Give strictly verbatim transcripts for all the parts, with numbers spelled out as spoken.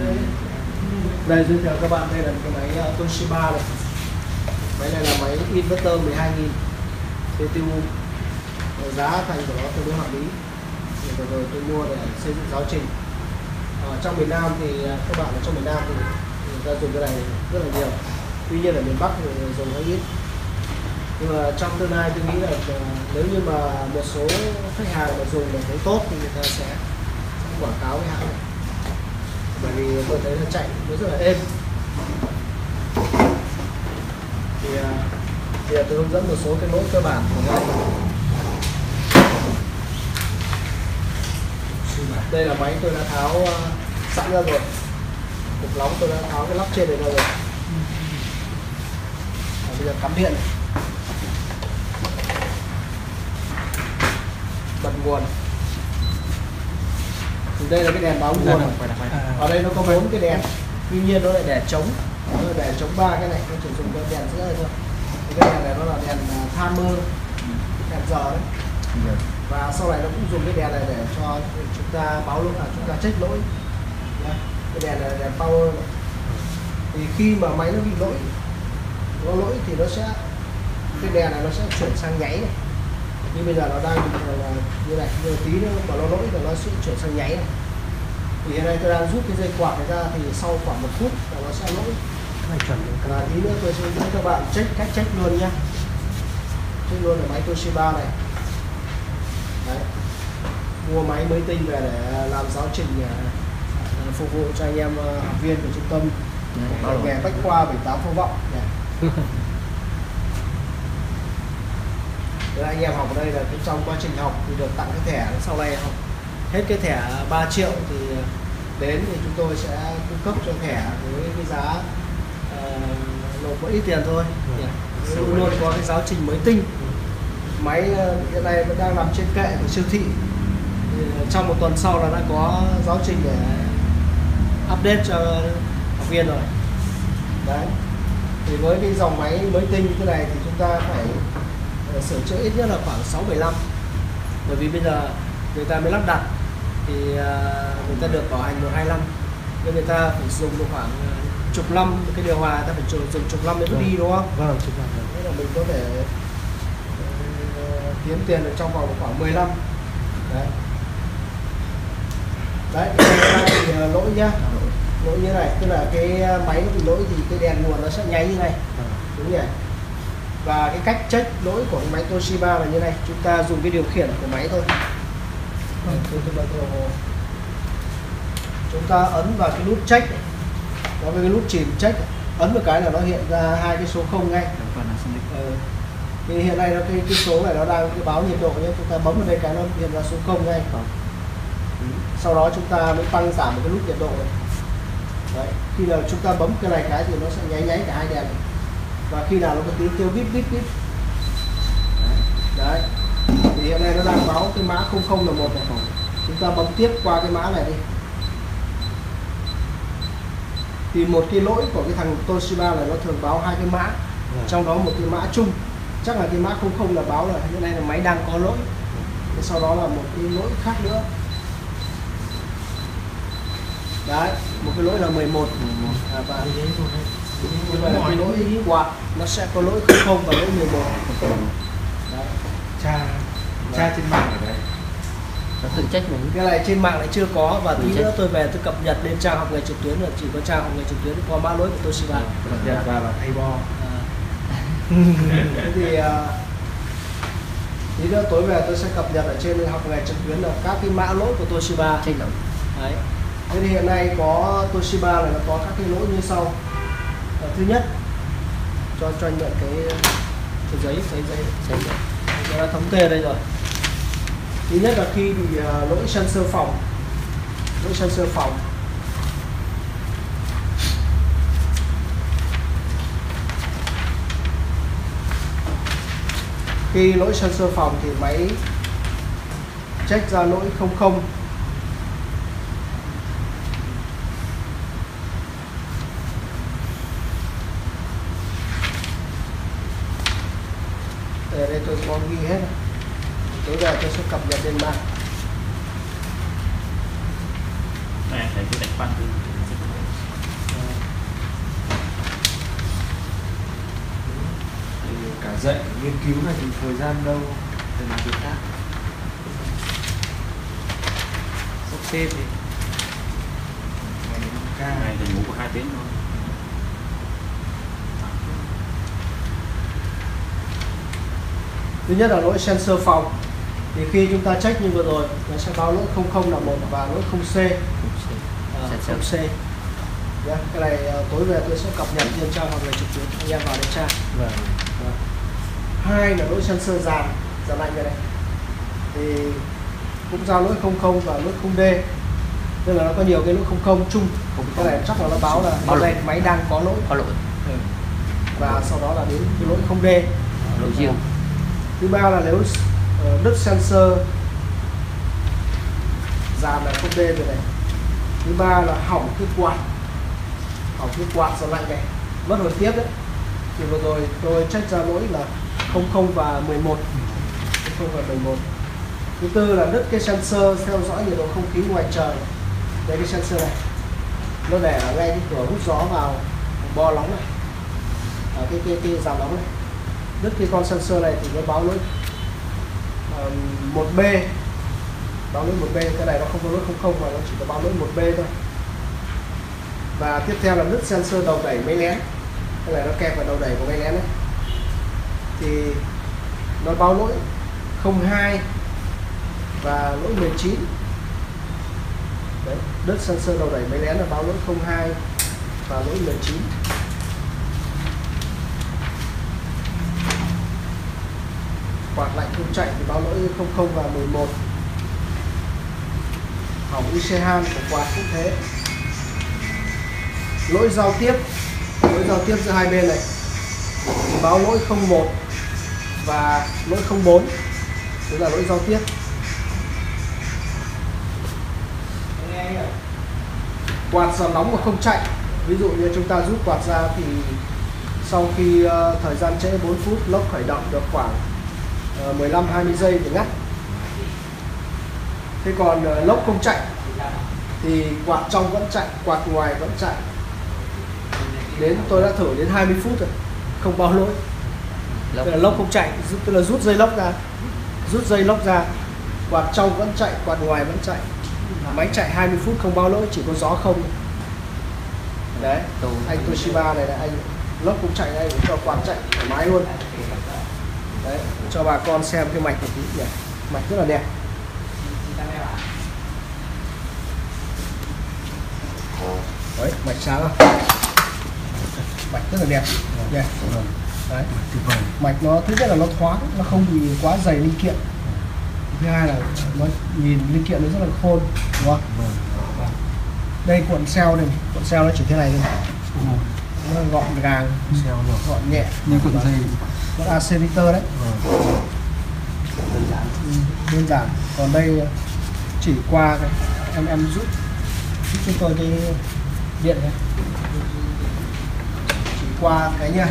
Đây giới thiệu các bạn, đây là cái máy uh, Toshiba này. Máy này là máy inverter mười hai nghìn xê tê u. Giá thành của nó tương đối hợp lý. Vừa rồi tôi mua để xây dựng giáo trình. Ở trong miền Nam thì các bạn ở trong miền Nam thì người ta dùng cái này rất là nhiều. Tuy nhiên ở miền Bắc thì dùng hơi ít. Nhưng mà trong tương lai tôi nghĩ là nếu như mà một số khách hàng mà dùng để thấy tốt thì người ta sẽ quảng cáo với hãng này. Bởi vì tôi thấy là chạy nó rất là êm. Thì bây giờ tôi hướng dẫn một số cái lỗi cơ bản của nó. Đây là máy tôi đã tháo sẵn ra rồi. Cục nóng tôi đã tháo cái lắp trên này ra rồi. Và bây giờ cắm điện này. Bật nguồn. Thì đây là cái đèn báo nguồn. Ở đây nó có bốn cái đèn. Tuy nhiên nó lại để chống, nó lại để chống ba cái này, nó chỉ dùng cái đèn giữa này thôi. Cái đèn này nó là đèn timer, đèn giờ đấy. Và sau này nó cũng dùng cái đèn này để cho chúng ta báo lỗi, là chúng ta check lỗi. Cái đèn này là đèn power này. Thì khi mà máy nó bị lỗi, nó lỗi thì nó sẽ, cái đèn này nó sẽ chuyển sang nháy này. Như bây giờ nó đang bị như này, như tí nữa mà nó lỗi thì nó sẽ chuyển sang nháy này. Thì hiện nay tôi đang rút cái dây quạt này ra, thì sau khoảng một phút là nó sẽ lỗi. Và tí nữa tôi sẽ giúp các bạn check, cách check luôn nhé. Check luôn ở máy Toshiba này. Đấy. Mua máy mới tinh về để làm giáo trình phục vụ cho anh em học viên của trung tâm nghề Bách Khoa bảy tám Phong Vọng. Để anh em học ở đây là trong quá trình học thì được tặng cái thẻ, sau này học hết cái thẻ ba triệu thì đến thì chúng tôi sẽ cung cấp cho thẻ với cái giá uh, nộp một ít tiền thôi. Luôn luôn có cái giáo trình mới tinh. Máy hiện nay vẫn đang nằm trên kệ của siêu thị. Thì trong một tuần sau là đã có giáo trình để update cho học viên rồi. Đấy. Thì với cái dòng máy mới tinh như thế này thì chúng ta phải uh, sửa chữa ít nhất là khoảng sáu bảy năm. Bởi vì bây giờ người ta mới lắp đặt thì uh, người ta được bảo hành một hai năm, nên người ta phải dùng được khoảng uh, chục năm. Cái điều hòa ta phải dùng chục năm mới có đi, đúng không? Vâng, chục năm. Thế là mình có thể uh, kiếm tiền được trong vòng khoảng mười năm. Đấy. Đấy, thì uh, lỗi nhá. Lỗi như này, tức là cái máy nó bị lỗi thì cái đèn nguồn nó sẽ nháy như này. Đúng nhỉ? Và cái cách check lỗi của cái máy Toshiba là như này, chúng ta dùng cái điều khiển của máy thôi. Chúng ta ấn vào cái nút check, có cái nút chìm check, ấn một cái là nó hiện ra hai cái số không ngay. Ừ. Thì hiện nay nó cái, cái số này nó đang cái báo nhiệt độ nhé, chúng ta bấm vào đây cái nó hiện ra số không ngay. Sau đó chúng ta mới tăng giảm một cái nút nhiệt độ này. Đấy. Khi nào chúng ta bấm cái này cái thì nó sẽ nháy nháy cả hai đèn này. Và khi nào nó có tiếng kêu bíp bíp bíp. Đấy. Thì hiện nay nó đang báo cái mã không không là một này. Chúng ta bấm tiếp qua cái mã này đi. Thì một cái lỗi của cái thằng Toshiba này nó thường báo hai cái mã. Ừ. Trong đó một cái mã chung, chắc là cái mã không không là báo là hiện nay là máy đang có lỗi. Thế sau đó là một cái lỗi khác nữa. Đấy, một cái lỗi là mười một. À, và cái lỗi quạt nó sẽ có lỗi không không và lỗi mười một. Đấy. Tra, tra trên mạng ở đây. Nó tự check mình. Cái này trên mạng lại chưa có, và tí nữa tôi về tôi cập nhật lên trang học nghề trực tuyến, là chỉ có trang học nghề trực tuyến có mã lỗi của Toshiba. Cập nhật ra là thay bo. À. Thế thì uh, tí nữa tối về tôi sẽ cập nhật ở trên học nghề trực tuyến là các cái mã lỗi của Toshiba. Check lỗi. Đấy. Thế thì hiện nay có Toshiba này nó có các cái lỗi như sau. À, thứ nhất, cho cho anh mượn cái, cái giấy giấy giấy giấy tôi đã thống kê ở đây rồi. Thứ nhất là khi bị uh, lỗi sensor phòng, lỗi sensor phòng. Khi lỗi sensor phòng thì máy check ra lỗi không không. Ở đây tôi có ghi hết. Tối giờ tôi sẽ cập nhật lên mạng. Này, thầy cứ đánh khoan từ dạy nghiên cứu này thì thời gian đâu để làm việc khác? sắp xếp thì Ngày đến ca ngày thì ngủ có hai tiếng thôi. Thứ nhất là lỗi sensor phòng, thì khi chúng ta check như vừa rồi nó sẽ báo lỗi không không là một và lỗi không C. À, không C. Yeah, cái này uh, tối về tôi sẽ cập nhật trên trang học nghề trực tuyến, anh em vào để tra. vâng. Vâng. Hai là lỗi sensor dàn dàn lạnh này, này thì cũng giao lỗi không không và lỗi không D, nên là nó có nhiều cái lỗi không không chung. Cái này chắc là nó báo là báo đây máy đang có lỗi, Có lỗi. ừ. Và sau đó là đến cái lỗi không D. Lỗi riêng. Thứ ba là nếu uh, đứt sensor dàn là không D rồi này. Thứ ba là hỏng cái quạt, hỏng cái quạt dàn lạnh này, mất hồi tiếp đấy. Thì vừa rồi tôi check ra lỗi là không không và mười một, không không và mười một. Thứ tư là đứt cái sensor theo dõi nhiệt độ không khí ngoài trời. Đây cái sensor này, nó để ở ngay cái cửa hút gió vào bo nóng này, ở cái cái cái rào nóng này. Đứt cái con sensor này thì nó báo lỗi uh, một B, báo lỗi một B. Cái này nó không có lỗi không không mà nó chỉ có báo lỗi một B thôi. Và tiếp theo là đứt sensor đầu đẩy máy lén. Cái này nó kẹp vào đầu đẩy của máy lén đấy, thì nó báo lỗi không hai và lỗi mười chín. Đấy, đứt sensor đầu đẩy máy lén là báo lỗi không hai và lỗi mười chín. Quạt lạnh không chạy thì báo lỗi không không và mười một. Hỏng i xê han của quạt cũng thế. Lỗi giao tiếp, lỗi giao tiếp giữa hai bên này thì báo lỗi không một và lỗi không bốn, tức là lỗi giao tiếp. Quạt gió nóng mà không chạy, ví dụ như chúng ta rút quạt ra thì sau khi uh, thời gian trễ bốn phút, lốc khởi động được khoảng uh, mười lăm hai mươi giây để ngắt. Thế còn uh, lốc không chạy thì quạt trong vẫn chạy, quạt ngoài vẫn chạy. Đến tôi đã thử đến hai mươi phút rồi, không báo lỗi. Tức là lốc không chạy, tức là rút dây lốc ra, rút dây lốc ra, quạt trong vẫn chạy, quạt ngoài vẫn chạy. Máy chạy hai mươi phút không báo lỗi, chỉ có gió không. Đấy, anh Toshiba này là anh lốc cũng chạy đây, cho quạt chạy thoải mái luôn. Đấy, cho bà con xem cái mạch một tí nhỉ, mạch rất là đẹp. Đấy, mạch sáng không? Mạch rất là đẹp. Yeah. Đấy, mạch nó thứ nhất là nó thoáng, nó không bị quá dày linh kiện. Thứ hai là nó nhìn linh kiện nó rất là khôn, đúng không? Đây cuộn cell này, cuộn cell nó chỉ thế này thôi, nó gọn gàng, gọn nhẹ, như cuộn dây, con accelerator đấy, đơn giản. Còn đây chỉ qua cái em em rút giúp cho tôi cái điện này, chỉ qua cái nha.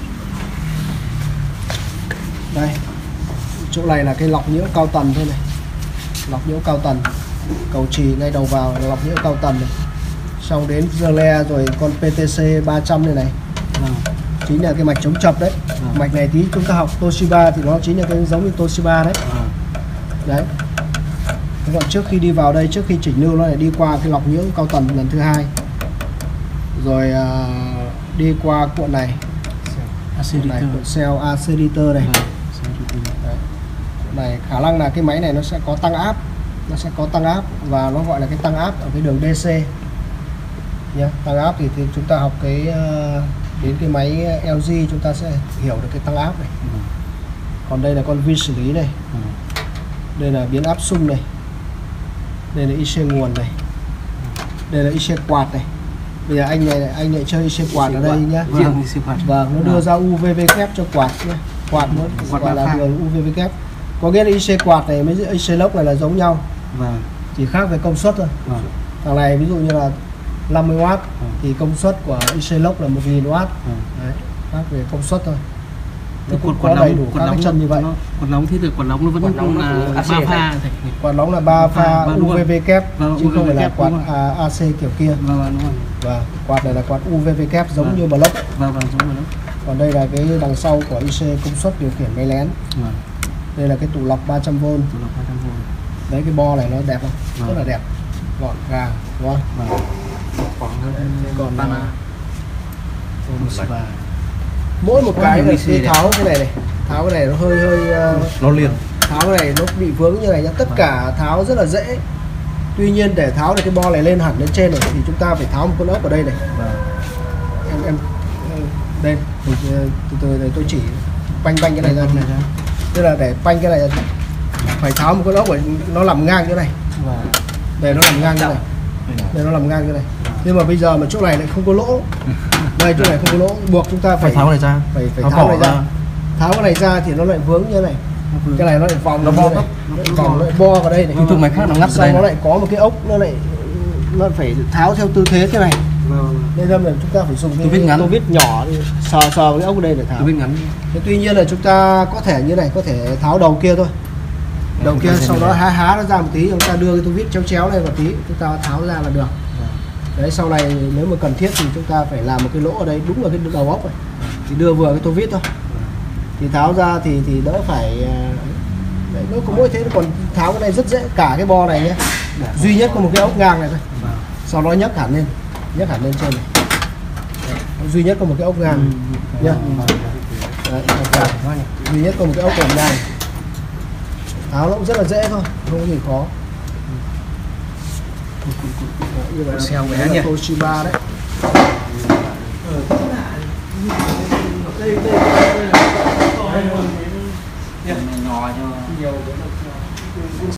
Đây, chỗ này là cái lọc nhiễu cao tần thôi này, lọc nhiễu cao tần, cầu trì ngay đầu vào là lọc nhiễu cao tần này. Xong đến giờ le rồi con pê tê xê ba trăm này này, à, chính là cái mạch chống chập đấy. À, mạch này tí chúng ta học Toshiba thì nó chính là cái giống như Toshiba đấy. À, đấy. Thế còn trước khi đi vào đây, trước khi chỉnh lưu nó lại đi qua cái lọc nhiễu cao tần lần thứ hai, rồi à, đi qua cuộn này, cuộn này, cuộn cell accelerator này. À, đấy. Cuộn này khả năng là cái máy này nó sẽ có tăng áp, nó sẽ có tăng áp và nó gọi là cái tăng áp ở cái đường đê xê nhé. Tăng áp thì, thì chúng ta học cái uh, đến cái máy lờ giê chúng ta sẽ hiểu được cái tăng áp này. Ừ. Còn đây là con vi xử lý này. Ừ. Đây là biến áp xung này. Đây là i xê nguồn này. Đây là i xê quạt này. Bây giờ anh này anh lại chơi i xê quạt ở đây nhá. Vâng, vâng, nó đưa ra u vê vê kép cho quạt nhé. Quạt nó gọi là đường u vê vê kép. Có nghĩa là i xê quạt này với i xê lốc này là giống nhau. Vâng. Chỉ khác về công suất thôi. Vâng. Thằng này ví dụ như là năm mươi oát, ừ, thì công suất của i xê lốc là một nghìn oát. Ừ. Đấy, khác về công suất thôi. Nó cũng có đầy đủ các cái chân như vậy. Quạt nóng thì được, quạt nóng nó vẫn nóng là ba pha. Quạt nóng là ba pha u vê vê kép chứ không phải là quạt a xê kiểu kia. Vâng, đúng rồi. Và quạt này là quạt u vê vê kép giống như block. Vâng, vâng, giống block. Còn đây là cái đằng sau của i xê công suất điều khiển máy lén. Vâng. Đây là cái tủ lọc ba trăm vôn. Tủ lọc ba trăm vôn. Đấy, cái bo này nó đẹp không? Vâng. Rất là đẹp, gọn gàng, đúng không? Vâng. Khoảng hơn Còn ba na. và mỗi một cái này khi tháo cái này này, tháo cái này nó hơi hơi uh, nó liền. tháo cái này nó bị vướng như này nhá, tất cả tháo rất là dễ. Tuy nhiên để tháo được cái bo này lên hẳn lên trên này thì chúng ta phải tháo một con ốc ở đây này. Em em đây từ từ, từ đây tôi chỉ banh banh cái này ra, tức là để banh cái này ra, phải tháo một con ốc để nó nằm ngang như này, để nó nằm ngang như này, để nó nằm ngang như này. Nhưng mà bây giờ mà chỗ này lại không có lỗ, đây chỗ này không có lỗ, buộc chúng ta phải, Phải tháo cái này ra. phải phải Tháo tháo vỏ cái này ra. ra. Tháo cái này ra thì nó lại vướng như này, cái này nó lại vòng, Nó bo như này. Nó lại vòng, nó lại bo vào đây này. Cái thùng máy khác nó ngắt Sau đây nó này. lại có một cái ốc, nó lại nó phải tháo theo tư thế thế này. Nên là chúng ta phải dùng Tô vít ngắn. tô vít nhỏ đi, sờ sờ cái ốc ở đây để tháo. Tô vít ngắn. Thế tuy nhiên là chúng ta có thể như này, có thể tháo đầu kia thôi, đầu kia sau đó há há nó ra một tí, chúng ta đưa cái tô vít chéo chéo này một tí, chúng ta tháo ra là được. Đấy, sau này nếu mà cần thiết thì chúng ta phải làm một cái lỗ ở đây, đúng là cái đầu ốc này, thì đưa vừa cái tô vít thôi, thì tháo ra thì thì đỡ phải. Đấy, nó có mỗi thế, còn tháo cái này rất dễ, cả cái bo này nhé, duy nhất có một cái ốc ngang này thôi, sau đó nhấc hẳn lên, nhấc hẳn lên trên này. Đấy, duy nhất có một cái ốc ngang nhá. Đấy, duy nhất có một cái ốc ngang này, tháo nó cũng rất là dễ thôi, không có gì khó. Như vậy Xeo là, bé nhỉ? là Toshiba đấy. Đây, đây, đây là nhỏ cho nhiều